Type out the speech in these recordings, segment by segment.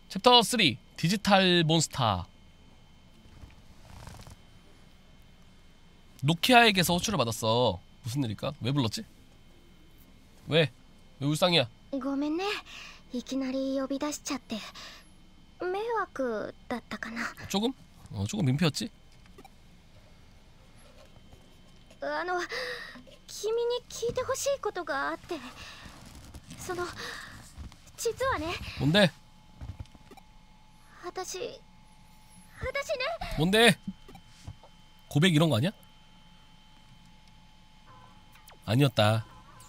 챕터 3 디지털 몬스터. 노키아에게서 호출을 받았어. 무슨 일일까? 왜 불렀지? 왜 울상이야? ごめんね、いきなり呼び出しちゃって迷惑だったかな。 조금? 조금 민폐였지? 君に聞いてほしいことがあって、実はね。 뭔데? 私ね。 뭔데? 고백 이런 거 아니야? 아니었다.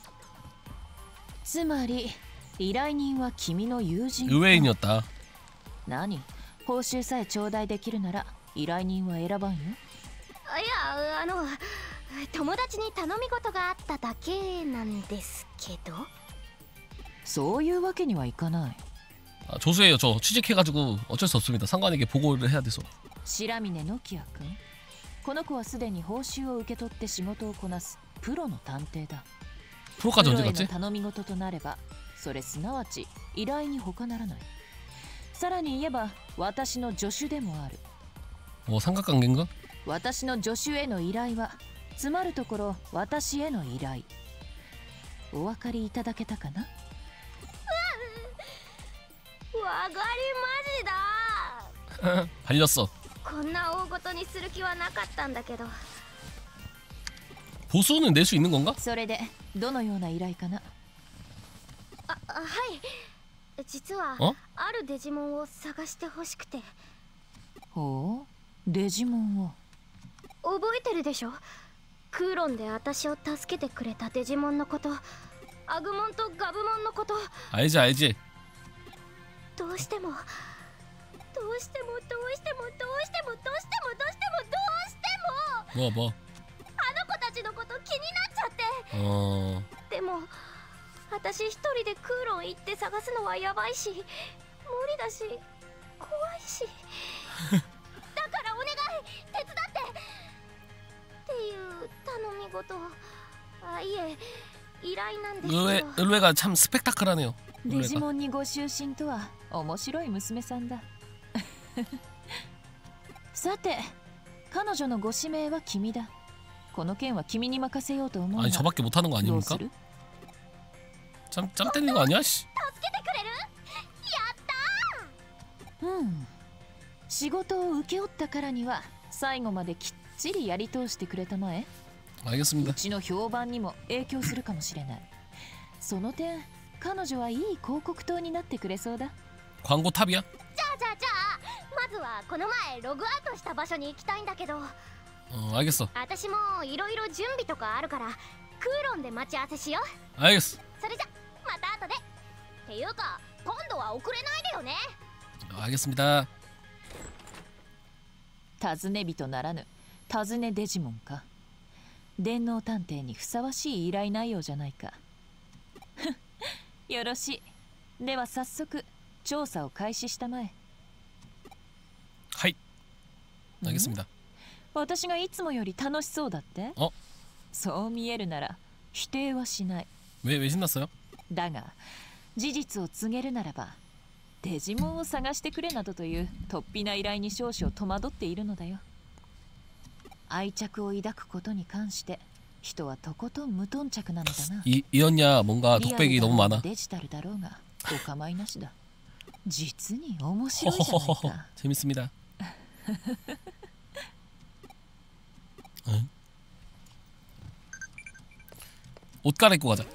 つまり依頼人は君の友人。 의외인이었다. 何？報酬さえ頂戴できるなら依頼人は選ばんよ。 いや、友達に頼み事があっただけなんですけど。 そういうわけにはいかない。 조수예요. 저 취직해가지고 어쩔 수 없습니다. 상관에게 보고를 해야 돼서. 白峰ノキア君、この子はすでに報酬を受け取って仕事をこなすプロの探偵だ。 프로까지 プ 언제 ロへの 갔지? 頼み事となれば、それすなわち依頼に他ならない。さらに言えば私の助手でもある。 삼각관계인가? 私の助手への依頼はつまるところ私への依頼。お分かりいただけたかな？ わかりマジだ。 발렸어. こんな大ごとにする気はなかったんだけど。 보수는 낼 수 있는 건가? それでどのような依頼かな？ はい、実はあるデジモンを探してほしくて。 ほう、デジモンを覚えてるでしょ？クーロンで私を助けてくれたデジモンのこと、アグモンとガブモンのこと。 알지 알지. どうしても 뭐 あの子たちのこと気になっちゃって。でも私一人でクーロン行って探すのはやばいし、無理だし怖いしだからお願い手伝ってっていう頼み事。いえ依頼なんですけど。 의외가 참 스펙타클하네요. デジモンにご就寝とは面白い娘さんだ。さて、彼女のご指名は君だ。この件は君に任せようと思うが。 아니 저밖에 못하는 거 아닙니까? 짬 때리는 거 아니야? 助けてくれる？やったー。 仕事を請け負ったからには最後まできっちりやり通してくれたまえ。 알겠습니다. うちの評判にも影響するかもしれない。その点彼女はいい広告塔になってくれそうだ。 광고 탑이야? じゃあまずはこの前ログアウトした場所に行きたいんだけど。 알겠어. 私もいろいろ準備とかあるからクーロンで待ち合わせしよう。 알겠어. それじゃまた後で。っていうか今度は遅れないでよね。 알겠습니다. 尋ね人ならぬ尋ねデジモンか。電脳探偵にふさわしい依頼内容じゃないか。よろしい。では早速調査を開始したまえ。 하이. 알겠습니다. 私がいつもより楽しそうだって？そう見えるなら否定はしない。 왜 신났어요? だが事実を告げるならばデジモンを探してくれなどという突飛な依頼に少々戸惑っているのだよ。愛着を抱くことに関して人はとことん無頓着なのだな。 이언냐 뭔가 독백이 너무 많아. デジタルだろうがお構いなしだ。実に面白いじゃないか。 재밌습니다. 응? 옷 갈아입고 가자.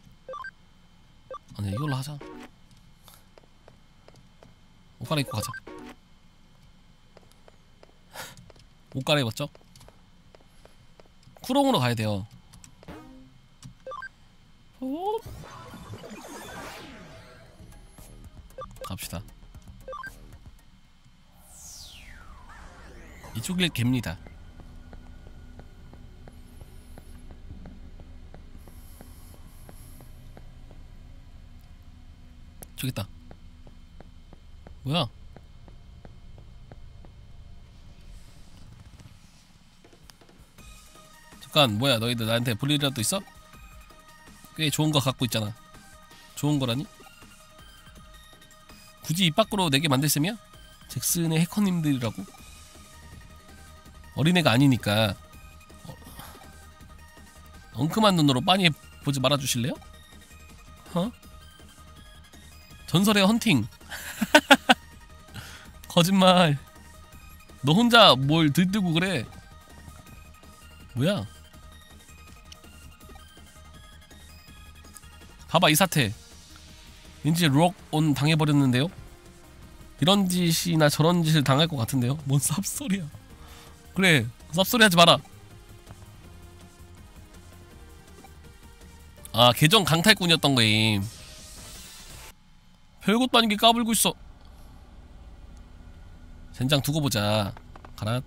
아니 이걸로 하자. 옷 갈아입고 가자. 옷 갈아입었죠? 쿠롱으로 가야 돼요. 갑시다. 이쪽일 개입니다. 저기 있다. 뭐야? 잠깐 뭐야 너희들 나한테 볼 일이라도 있어? 꽤 좋은 거 갖고 있잖아. 좋은 거라니? 굳이 입 밖으로 내게 만들 셈이야? 잭슨의 해커님들이라고? 어린애가 아니니까 엉큼한 눈으로 빤히 보지 말아주실래요? 전설의 헌팅. 거짓말. 너 혼자 뭘 들뜨고 그래? 뭐야? 봐봐 이 사태. 왠지 록온 당해버렸는데요? 이런 짓이나 저런 짓을 당할 것 같은데요? 뭔 쌉소리야. 그래 쌉소리 하지 마라. 아 계정 강탈꾼이었던 거임. 별것도 아닌 게 까불고 있어. 젠장 두고 보자. 가라.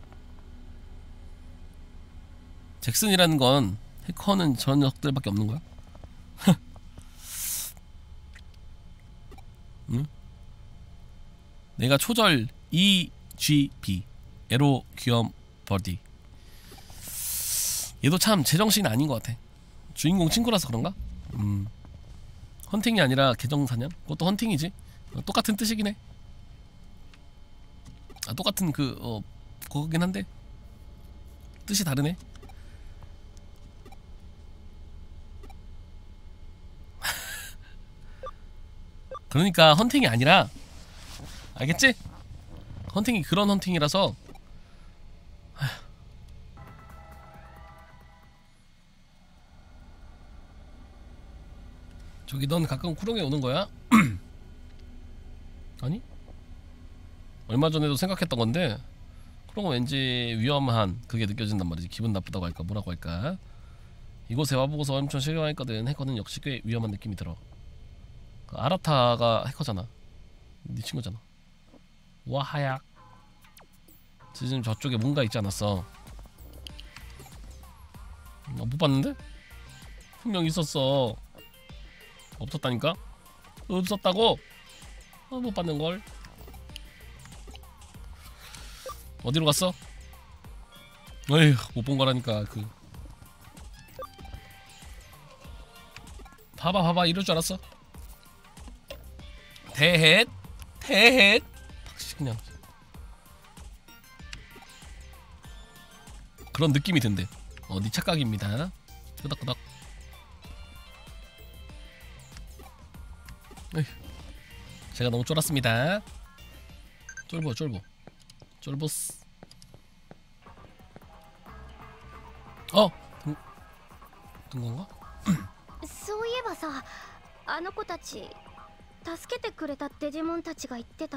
잭슨이라는 건 해커는 저런 녀석들밖에 없는 거야? 응? 내가 초절 EGB 에로 귀염 버디. 얘도 참 제정신이 아닌 것 같아. 주인공 친구라서 그런가? 헌팅이 아니라 계정 사냥? 그것도 헌팅이지. 똑같은 뜻이긴 해. 아 똑같은 그거긴 한데 뜻이 다르네. 그러니까 헌팅이 아니라, 알겠지? 헌팅이 그런 헌팅이라서. 저기 넌 가끔 쿠롱에 오는 거야? 아니? 얼마 전에도 생각했던 건데 쿠롱은 왠지 위험한 그게 느껴진단 말이지. 기분 나쁘다고 할까 뭐라고 할까. 이곳에 와보고서 엄청 실망했거든. 해커는 역시 꽤 위험한 느낌이 들어. 그 아라타가 해커잖아. 네 친구잖아. 와 하약. 지금 저쪽에 뭔가 있지 않았어? 못 봤는데? 분명 있었어. 없었다니까? 없었다고? 못 봤는걸? 어디로 갔어? 어휴 못 본 거라니까. 봐봐 이럴 줄 알았어. 대헷 그냥 그런 느낌이 든대. 네 착각입니다. 끄덕끄덕. 에휴, 제가 너무 쫄았습니다. 쫄보스. 든 건가? そういえばさ、あの子たち助けてくれたデジモンたちが言ってた。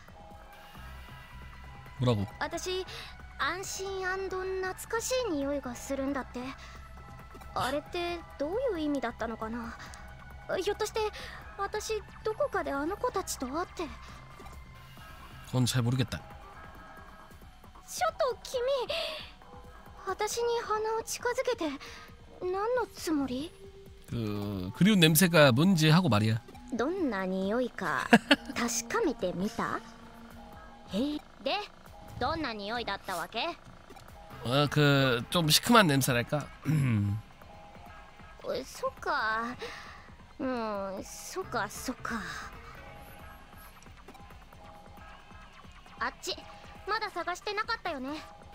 뭐라고? 私安心&懐かしい匂いがするんだって。あれってどういう意味だったのかな。ひょっとして私どこかであの子たちと会って。 그건 잘 모르겠다. ちょっと君、私に鼻を近づけて何のつもり？ 그리운 냄새가 뭔지 하고 말이야. どんな匂いか確かめてみた？で、どんな匂いだったわけ？ 좀 시큼한 냄새랄까? そっか。そっか。あっちまだ探してなかったよね。うわ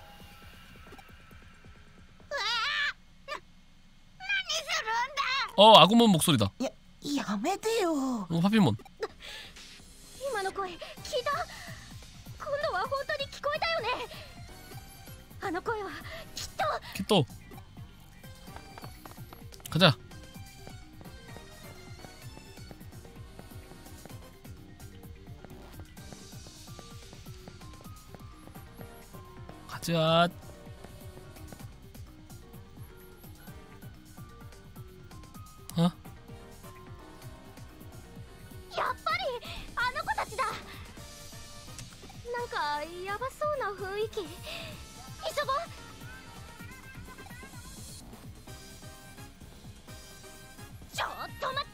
あ、何するんだ。 아구몬 목소리다. やめてよ。 파피몬. 今の声聞いた？今度は本当に聞こえたよね。あの声はきっと。 가자. 가자. 어? やっぱりあの子たちだ。なんかヤバそうな雰囲気。急ごう。ちょっと待った。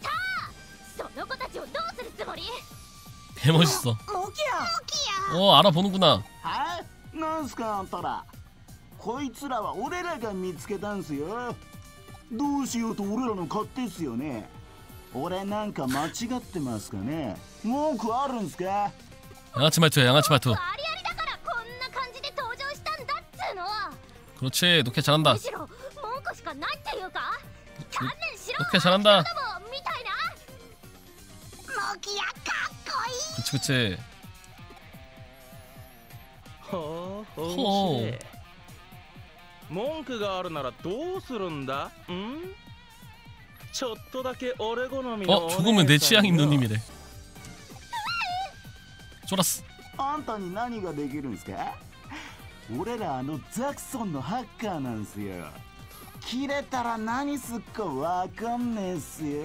その子たちをどうするつもり？ 개멋있어. モキヤ。 알아보는구나. はい、なんすかあんたら。こいつらは俺らが見つけたんすよ。どうしようと俺らの勝手っすよね。 俺なんか間違ってますかね。文句あるんすか。 양아치 말투야, 양아치 말투. ありありだからこんな感じで登場したんだっつうの。 그렇지, 노케 잘한다. むしろ文句しかないっていうか。観念しろ。 노케 잘한다. みたいな。 モキヤかっこいい。 그치 그치. ほう、面白い。文句があるならどうするんだ？ちょっとだけ俺好みの。 죽으면 내 취향인 누님이래. 쫄았어. あんたに何ができるんすか。俺らザクソンのハッカーなんすよ。切れたら何すっかわかんねえっすよ。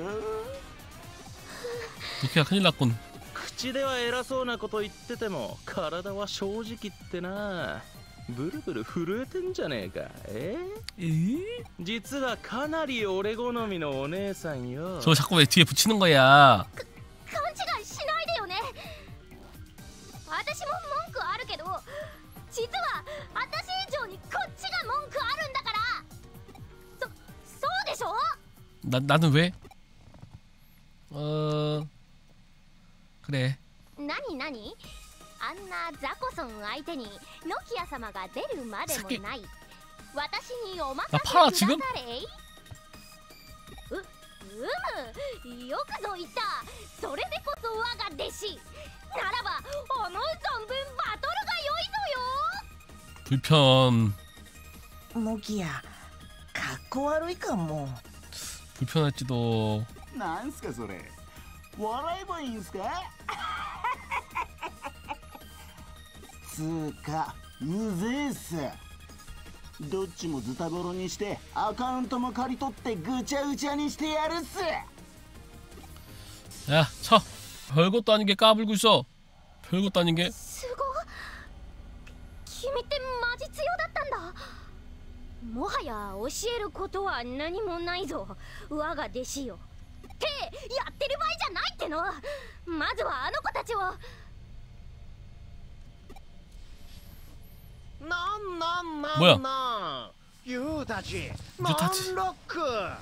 노케야 큰일 났군. 口では偉そうなこと言ってても体は正直ってな。ブルブル震えてんじゃねえか。実はかなり俺好みのお姉さんよ。 저 자꾸 왜 뒤에 붙이는 거야. 勘違いしないでよね。私も文句あるけど、実は私以上にこっちが文句あるんだから。そうでしょ。 나는 왜? 그래. 何あんなザコソン相手にノキア様が出るまでもない私にお任せくだされ。よくぞ言った。それでこそ我が弟子ならば思う存分バトルが良いぞよ。 불편. モキヤかっこ悪いかも。 불편할지도. なんすかそれ。笑えばいいんすか。つうかうぜえっす。どっちもズタボロにしてアカウントも借り取ってぐちゃぐちゃにしてやるっす。 야, 쳐. 별것도 아닌 게 까불고 있어. 별것도 아닌 게. すごっ。君ってマジ強だったんだ。もはや教えることは何もないぞ我が弟子よ。ってやってる場合じゃないっての。まずはあの子たちを。 なんユウたちノンロック。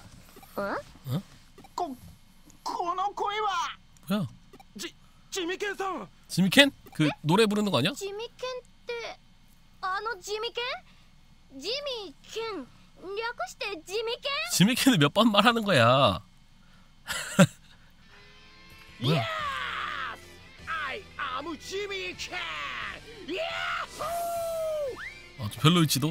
この声は。 뭐야? 지미켄さん。 지미켄? 그 노래 부르는 거 아니야? ジミケンってあのジミケン？ジミケン略してジミケン？ 지미켄을 몇 번 말하는 거야. 뭐야? I am 지미켄. 아, 좀 별로일지도.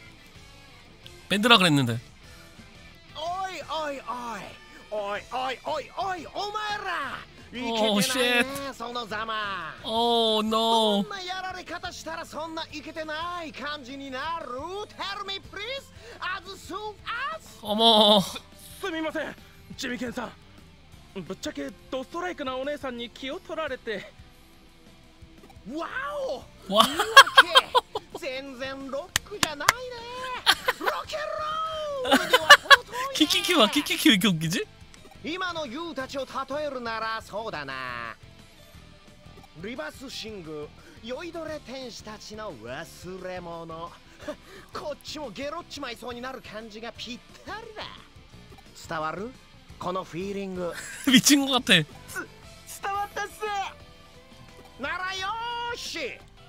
밴드라 그랬는데. 어이 어이 어이 어이 어이 어이 어이 오마에라. 오, 쉣. そのざま。 Oh こ no. んなやられ方したらそんなイケてない感じになる。Tell me please as soon as. 어머. すみませんジミケンさん。ぶっちゃけドストライクなお姉さんに気を取られて。 わお。 わ。 いいわけ。全然ロックじゃないね。ロケンロールでは程遠いね。 키키키와 키키키 왜 이렇게 웃기지? 今のユウたちを例えるならそうだな。リバースシング酔いどれ天使たちの忘れ物。こっちもゲロっちまいそうになる感じがぴったりだ。伝わるこのフィーリング。 미친 것 같아. 伝わったっす。 ならよーし。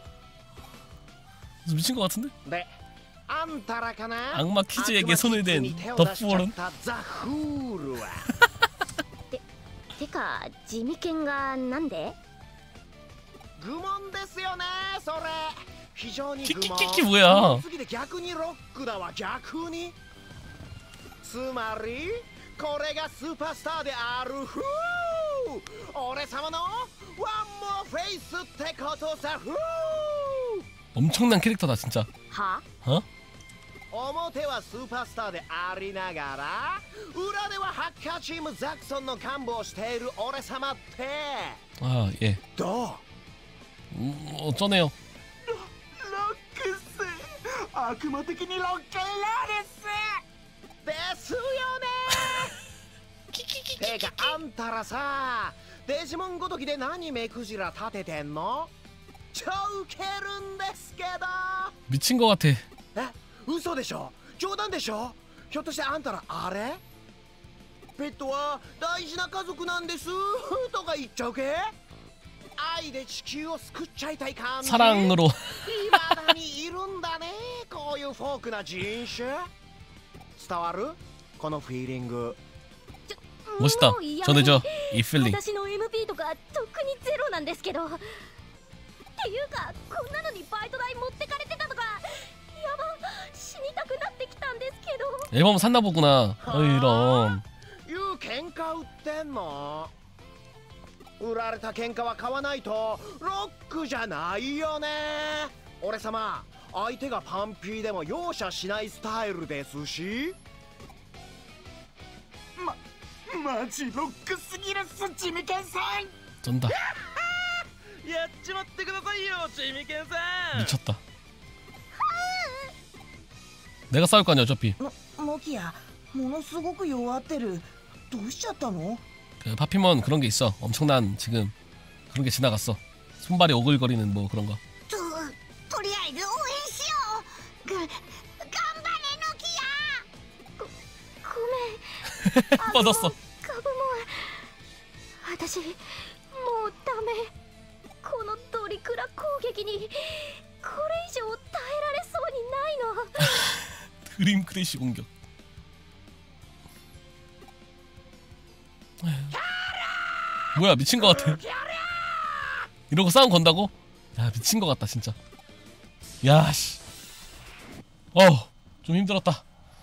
미친 것 같은데? であんたらかな。 악마 키즈에게 손을 댄 덕후어른. ザフールは。 てかジミケンがなんで？ 愚問ですよねそれ。非常に愚問。 키키키키 뭐야? 次で逆にロックだわ。逆につまりこれがスーパースターである。ふう俺様のワンモアフェイスってことさ。ふう 엄청난 캐릭터다 진짜. は？ 어? 表はスーパースターでありながら裏ではハッカーチームザクソンの幹部をしている俺様って 아 예. どう？ 어쩌네요. ロックっす。悪魔的にロッケンロールっす。 ですよね。てかあんたらさデジモンごときで何目くじら立ててんの？超ウケるんですけど。 미친 것 같아. 嘘でしょ？冗談でしょ？ひょっとしてあんたらあれ？ ペットは大事な家族なんですとか言っちゃうけ。愛で地球を救っちゃいたい感じ。 사랑으로 未だにいるんだね、こういうフォークな人種。伝わるこのフィーリング。 멋있다. 전해줘 이 필링. 私の MP とかとっくにゼロなんですけど。っていうかこんなのにバイト代持ってかれてたとか。やば、死にたくなってきたんですけど。 앨범 샀나 보구나. 이런. いう喧嘩売ってんの。売られた喧嘩は買わないとロックじゃないよね。俺様、相手がパンピーでも容赦しないスタイルですし。 マジロックすぎるっす、ちみけんさん。 쩐다. やっちまってくださいよ、ちみけんさん。 미쳤다. 내가 싸울 거 아니야 어차피. モキヤ、ものすごく弱ってる。どうしちゃったの？ 그 파피몬 그런 게 있어. 엄청난 지금 그런 게 지나갔어. 손발이 오글거리는 뭐 그런 거. とりあえず応援しよう。頑張れノキヤ。 ごめん。 뻗었어. カブモン、私もうダメ。このドリクラ攻撃にこれ以上耐えられそうにないの。 그림 크래시 공격. 뭐야 미친 거 같아. 이러고 싸움 건다고? 야 미친 거 같다 진짜. 야씨. 좀 힘들었다.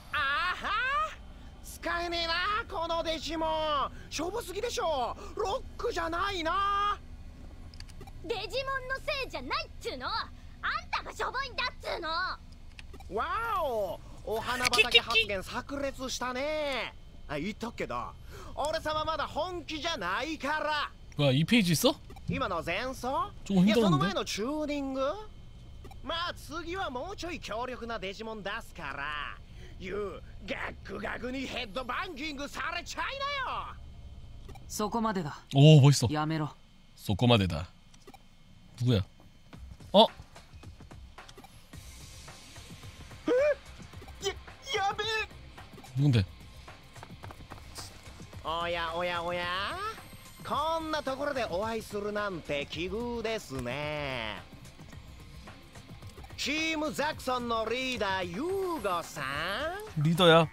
使えねえなこのデジモン。しょぼすぎでしょ。ロックじゃないな。 デジモンのせいじゃないっつうの。あんたがしょぼいんだっつうの。 わお、お花畑発言炸裂したね。言っとくけど俺様まだ本気じゃないから。 뭐야 2페이지 있어? 今の前奏、 조금 いやその 힘들었는데? 前のチューニング。まあ次はもうちょい強力なデジモン出すから、ガックガクにヘッドバンギングされちゃいなよ。 そこまでだ。 오 멋있어. やめろ。 소꼬마데다. 누구야? やべえ。 누군데? おやおやおや、こんなところでお会いするなんて奇遇ですね。チームザクソンのリーダーユーゴさん。 리더야.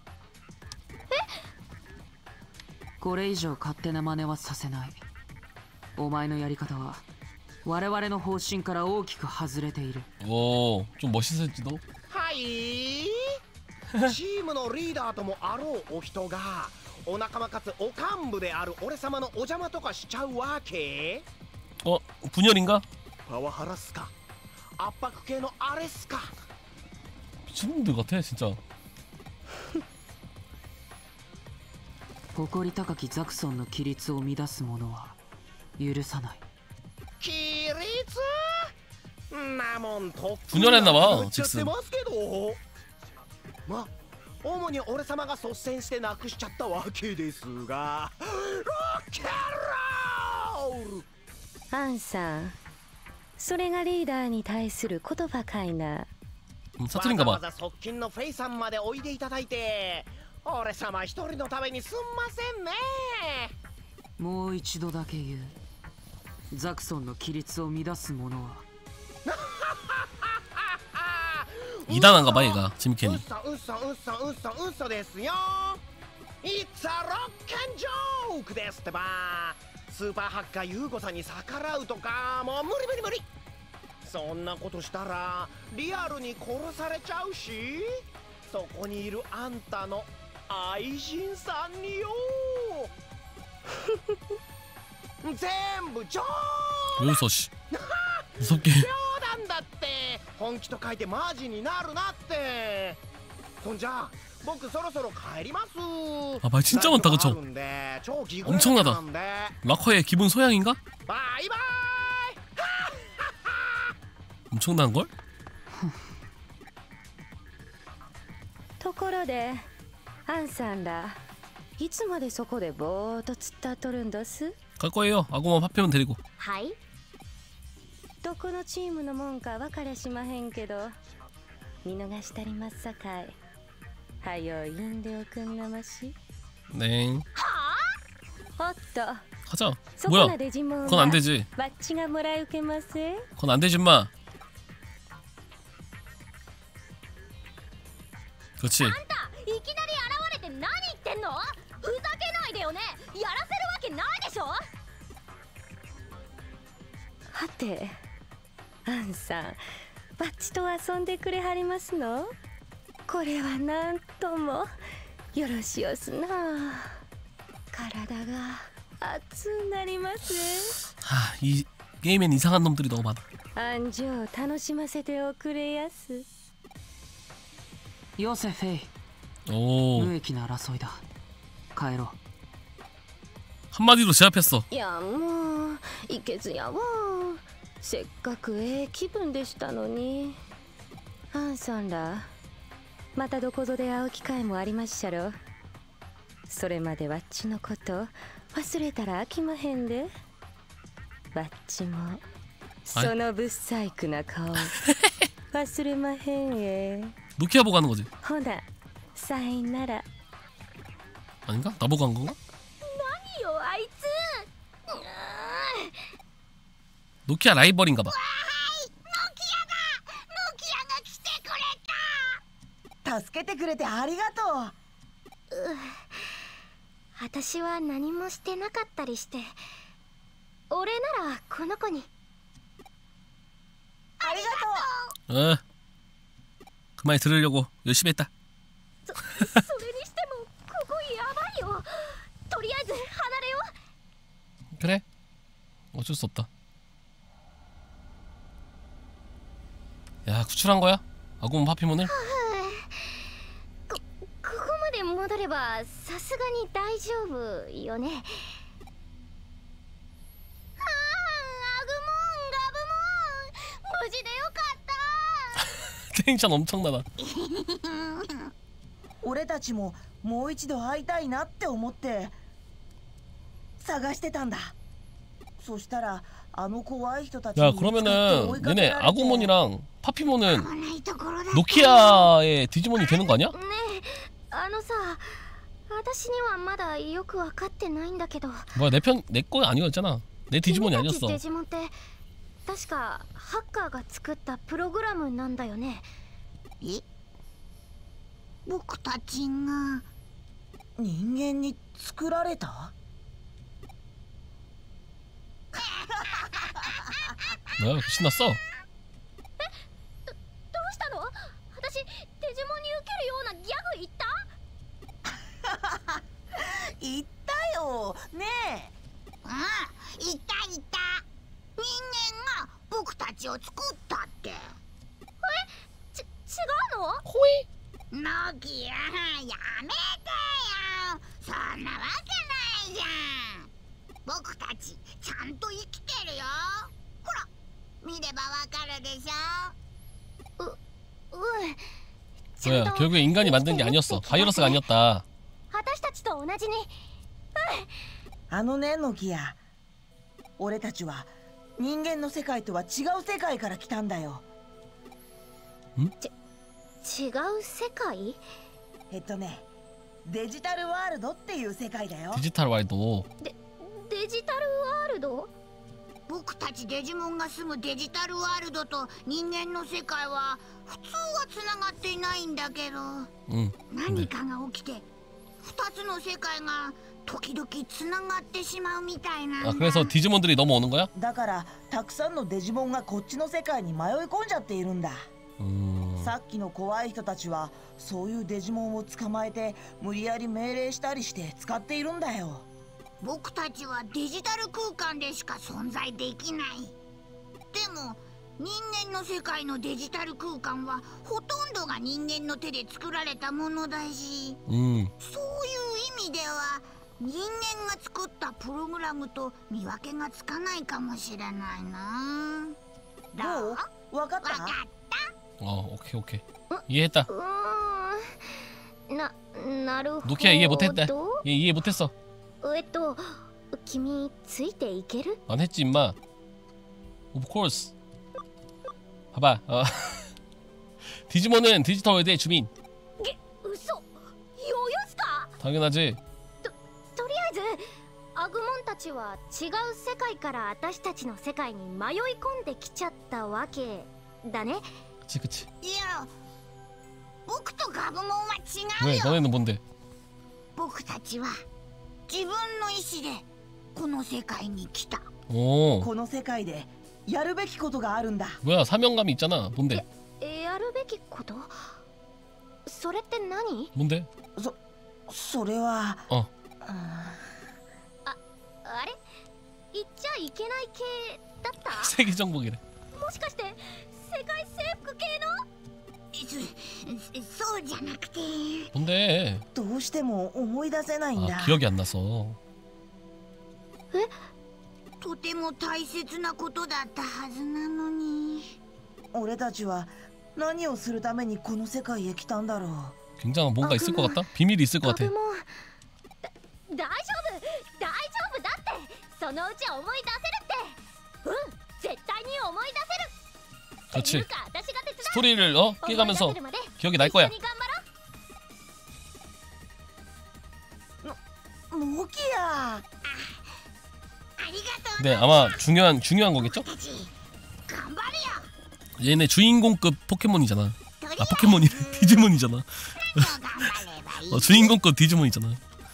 これ以上勝手な真似はさせない。お前のやり方は我々の方針から大きく外れている。 좀 멋있을지도. はいチームのリーダーともあろうお人がお仲間かつお幹部である俺様のお邪魔とかしちゃうわけ。 분열인가? パワハラっすか、圧迫系のあれっすか。 미친놈들 같아 진짜. 誇り高きザクソンの規律を乱す者は許さない。 規律なもんと 분열했나봐 言っちゃってますけど、まあ主に俺様が率先してなくしちゃったわけですが、ロックンロール。 アンさん、それがリーダーに対する言葉かいな。 사투리인가 わ 봐. ざわざ側近のフェイさんまでおいでいただいて俺様一人のためにすんませんね。 もう一度だけ言う。ザクソンの規律を乱す者は 2단한가 봐 얘가 지미캔이. 嘘ですよ。It's a rock and joke ですってば。スーパーハッカーユーゴさんに逆らうとかもう無理。そんなことしたらリアルに殺されちゃうし、そこにいるあんたの愛人さんによ全部冗 여기서 씨 무섭게. 談だって。本気と書いてマジになるなって。そんじゃ僕そろそろ帰ります。 아 말 진짜 많다 그쵸? 엄청나다. 락커의 기본 소양인가? バイバイ。 엄청난 걸? ところでアンさんらいつまでそこでぼーっと突っ立っとるんどす？ 갈 거예요. 아고만 파피몬 데리고. はい。どこのチームのもんか分かりゃしまへんけど見逃したりますさかい。はよいんでおくんなまし。 네. 가자. 뭐야? 그건 안 되지. 그건 안 되지 마. 그렇지. アンさん、バッチと遊んでくれはりますの？これはなんともよろしおすな。体が熱うなります。 이 게임엔 이상한 놈들이 너무 많아. 安城を楽しませておくれやす。 ヨセフェイ。無益な争いだ。帰ろう。 한마디로 제압했어. いやもういけずやわ。せっかく気分でしたのに。アンさんらまたどこぞで会う機会もありまっしゃろ。それまでわっちのこと忘れたら飽きまへんで。わっちもそのぶっ細工な顔忘れまへん。 노키아 보고 하는 거지. ほなさいなら。 아닌가? 나보고 한 건가? 何よあいつ。 노키아 라이벌인가 봐. 助けてくれてありがとう。 私は何もしてなかったりして。俺ならこの子に。 ありがとう。 그 말 들으려고 열심히 했다. それにしてもここやばいよ。とりあえず離れよう。 그래. 어쩔 수 없다. 야, 구출한 거야? 아구몬 파피몬을? ここまで戻ればさすがに大丈夫よね。アグモンガブモン無事でよかった。 텐션 엄청나다. 俺たちももう一度会いたいなって思って探してたんだ。そしたらあの怖い人たち 야, 그러면은 얘네 아구몬이랑 파피몬은 노키아의 디지몬이 되는 거 아니야? ねえ、あのさ、私にはまだよく分かってないんだけど。 뭐야, 내 거 아니었잖아. 내 디지몬이 아니었어. デジモンって確かハッカーが作ったプログラムなんだよね。 え？僕たちが人間に作られた？ 뭐야, 신났어? どうしたの？私デジモンに受けるようなギャグ言った？ 言ったよねえ。 言った人間が僕たちを作ったって。 違うの？ ほい。 ノキアやめてよ。そんなわけないじゃん。僕たちちゃんと生きてるよ。ほら見ればわかるでしょ。 뭐야, 결국에 인간이 만든 게 아니었어. 바이러스가 아니었다. 私たちと同じに。 あのね、ノキア。俺たちは人間の世界とは違う世界から来たんだよ。 違う世界？ デジタルワールドっていう世界だよ。 デジタルワールド。 デジタルワールド？ 僕たちデジモンが住むデジタルワールドと人間の世界は普通はつながっていないんだけど、何かが起きて2つの世界が時々つながってしまうみたいなんだ。 그래서 디지몬들이 넘어오는 거야? だからたくさんのデジモンがこっちの世界に迷い込んじゃっているんだ。さっきの怖い人たちはそういうデジモンを捕まえて無理やり命令したりして使っているんだよ。 僕たちはデジタル空間でしか存在できない。でも人間の世界のデジタル空間はほとんどが人間の手で作られたものだし、そういう意味では人間が作ったプログラムと見分けがつかないかもしれないな。 どう？わかった？ 오케이 오케이. 이해했다. なるほど。 노키아 이해 못했다. 얘 이해 못했어. 君ついていける？ 난 했지 임마. Of course. 봐봐. 디지몬은 디지털 월드의 주민. 嘘？ヨヨスか？ 당연하지. どちは違う世界から私たちの世界に迷い込んできちゃったわけだね。 그치 그치. いや、僕とガブモンは違う 왜 よ。 너네는 뭔데? 僕たちは自分の意志でこの世界に来た。 오. この世界でやるべきことがあるんだ。 뭐야 사명감이 있잖아. 뭔데? やるべきこと？それって何？ 뭔데? それは。 あれ？言っちゃいけない系だった？ 세계 정복이래. もしかして世界征服系の？ そうじゃなくて。 뭔데? どうしても思い出せないんだ。 아, 기억이 안 나서. とても大切なことだったはずなのに。 俺たちは何をするためにこの世界へ来たんだろう。 굉장한 뭔가 있을 것 같다? 비밀이 있을 것 같아. 大丈夫だって。そのうち思い出せるって。絶対に思い出せる。 그렇지. 스토리를 깨가면서 기억이 날 거야. モキヤ。 네, 아마 중요한 거겠죠? 얘네 주인공급 포켓몬이잖아. 아 포켓몬이래. 디지몬이잖아. 주인공급 디지몬이잖아.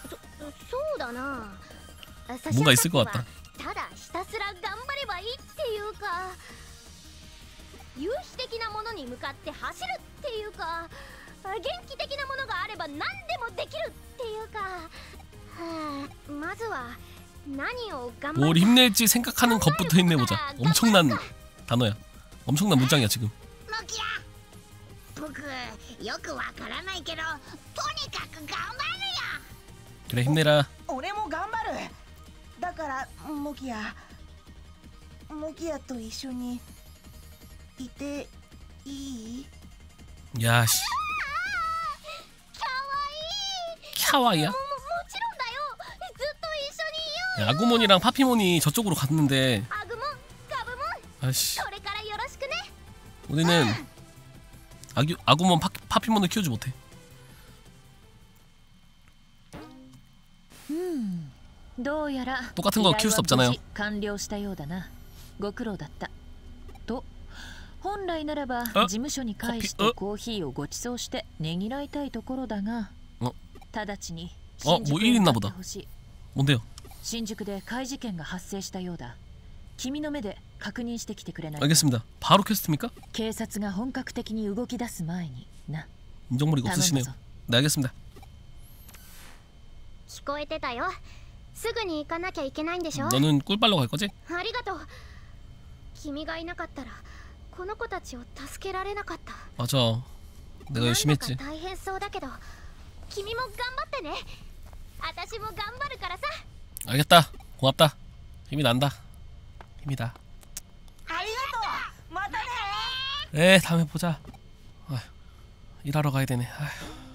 뭔가 있을 것 같다. ただひたすら頑張ればいいっていうか、有志的なものに向かって走るっていうか、元気的なものがあれば何でもできるっていうか、まずは何を頑張る。 뭘 힘낼지 생각하는 것부터 힘내보자. 엄청난 단어야. 엄청난 문장이야 지금. モキヤ、僕よくわからないけど、とにかく頑張るよ。 그래 힘내라. 俺も頑張る。だからモキヤと一緒にいていい？ 야 씨. かわいい。 캬와이야? もちろんだよ。ずっと一緒にいよう。 아구몬이랑 파피몬이 저쪽으로 갔는데. アグモン、ガブモン。 아씨. これからよろしくね。 우리는 아구몬 파피몬을 키우지 못해. どうやら 똑같은 거 키울 수 없잖아요. 完了したようだな。ご苦労だった。と本来ならば事務所に返してコーヒーをご馳走してねぎらいたいところだが、直ちに新宿へ向かってほしい。 뭔데요? 新宿で怪事件が発生したようだ。君の目で確認してきてくれないか？ 알겠습니다. 바로 퀘스트입니까? 警察が本格的に動き出す前にな。 인정머리가 없으시네요. 네 알겠습니다. 聞こえてたよ。すぐに行かなきゃいけないんでしょ。 너는 꿀빨러 갈 거지? ありがとう。君がいなかったらこの子たちを助けられなかった。 맞아. 내가 열심히 했지. 大変そうだけど君も頑張ってね。私も頑張るからさ。 알겠다. 고맙다. 힘이 난다. 힘이다. ありがとう。またね。 네 다음에 보자. 아휴, 일하러 가야 되네. 아휴.